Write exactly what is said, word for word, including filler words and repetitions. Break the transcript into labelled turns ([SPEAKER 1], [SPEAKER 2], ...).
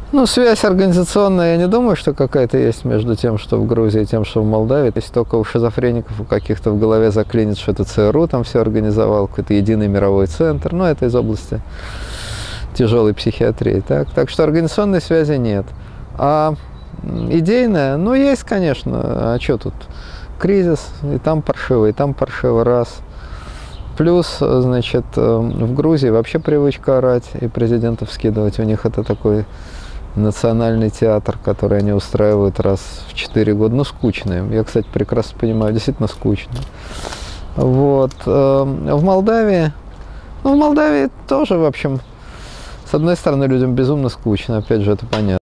[SPEAKER 1] Ну, связь организационная, я не думаю, что какая-то есть между тем, что в Грузии, и тем, что в Молдавии. Если только у шизофреников у каких-то в голове заклинит, что это ЦРУ там все организовал, какой-то единый мировой центр. Ну, это из области тяжелой психиатрии. Так, так что организационной связи нет. А идейная, ну, есть, конечно. А что тут? Кризис, и там паршиво, и там паршиво, раз. Плюс, значит, в Грузии вообще привычка орать и президентов скидывать. У них это такой национальный театр, который они устраивают раз в четыре года. Ну, скучно им. Я, кстати, прекрасно понимаю, действительно скучно. Вот. В Молдавии, ну, в Молдавии тоже, в общем, с одной стороны, людям безумно скучно, опять же, это понятно.